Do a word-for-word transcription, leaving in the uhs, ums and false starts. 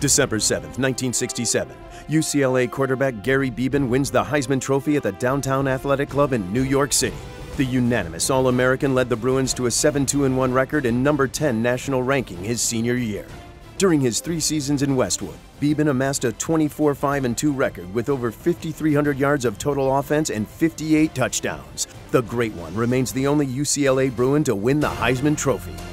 December seventh, nineteen sixty-seven, U C L A quarterback Gary Beban wins the Heisman Trophy at the Downtown Athletic Club in New York City. The unanimous All-American led the Bruins to a seven two and one record and number ten national ranking his senior year. During his three seasons in Westwood, Beban amassed a twenty-four five and two record with over fifty-three hundred yards of total offense and fifty-eight touchdowns. The Great One remains the only U C L A Bruin to win the Heisman Trophy.